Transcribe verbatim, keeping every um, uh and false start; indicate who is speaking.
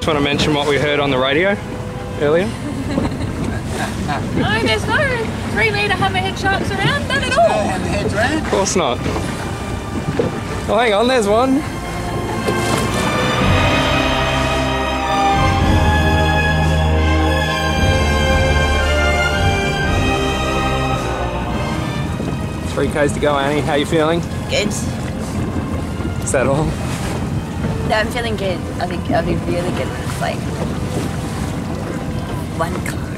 Speaker 1: Just want to mention what we heard on the radio earlier.
Speaker 2: No, there's no three metre hammerhead sharks around, none at all.
Speaker 3: No hammerheads around?
Speaker 1: Of course not. Oh, hang on, there's one. Three Ks to go, Annie. How you feeling?
Speaker 2: Good.
Speaker 1: Is that all?
Speaker 2: No, I'm feeling good. I think I'll be really good. It's like one class.